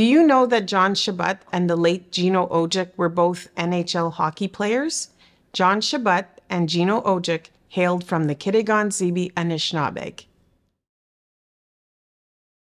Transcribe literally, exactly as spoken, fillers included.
Do you know that John Chabot and the late Gino Odjick were both N H L hockey players? John Chabot and Gino Odjick hailed from the Kitigan Zibi Anishinàbeg.